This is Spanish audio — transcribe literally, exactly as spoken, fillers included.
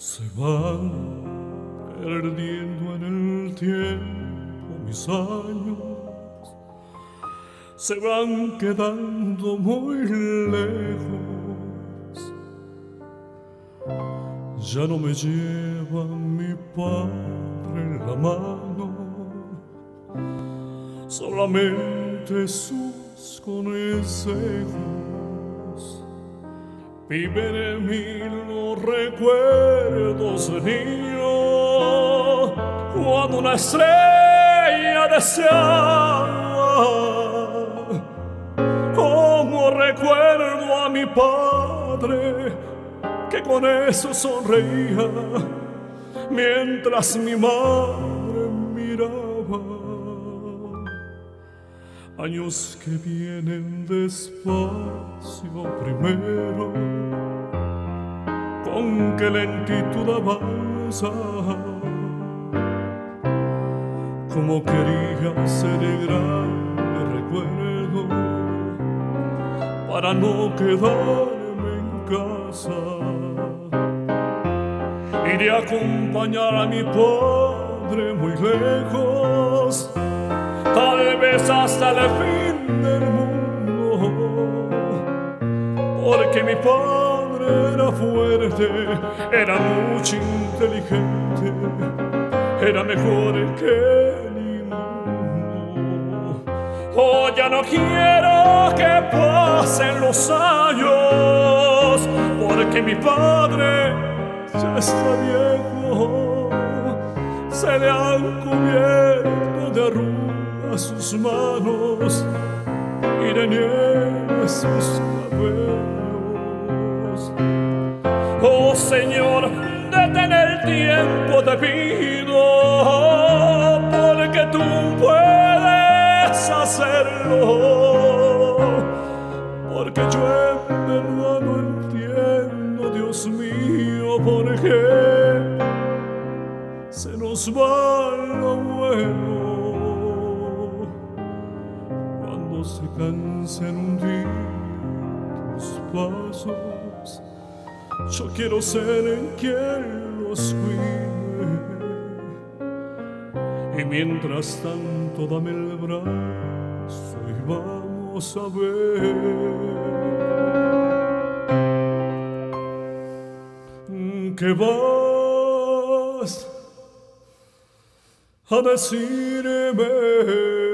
Se van perdiendo en el tiempo mis años, se van quedando muy lejos. Ya no me lleva mi padre en la mano, solamente sus consejos. Viven en mí los recuerdos de niño, cuando una estrella deseaba. Como recuerdo a mi padre, que con eso sonreía, mientras mi madre miraba. Años que vienen despacio primero, con qué lentitud avanza. Como quería ser grande recuerdo, para no quedarme en casa. Iré a acompañar a mi padre muy lejos, tal vez hasta el fin del mundo, porque mi padre era fuerte, era mucho inteligente, era mejor que ninguno. Oh, ya no quiero que pasen los años, porque mi padre ya está viejo, se le han cubierto de arrugas sus manos y de nieve sus cabellos. Oh Señor, detén el tiempo te pido, porque tú puedes hacerlo, porque yo en verdad no entiendo, Dios mío, por qué se nos va lo bueno. Cuando se cansen un día tus pasos, yo quiero ser en quien los cuide. Y mientras tanto dame el brazo y vamos a ver qué vas a decirme.